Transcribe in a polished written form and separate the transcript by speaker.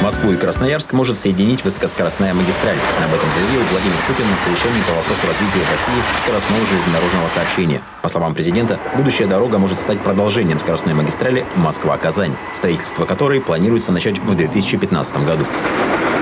Speaker 1: Москву и Красноярск может соединить высокоскоростная магистраль. Об этом заявил Владимир Путин на совещании по вопросу развития в России скоростного железнодорожного сообщения. По словам президента, будущая дорога может стать продолжением скоростной магистрали Москва-Казань, строительство которой планируется начать в 2015 году.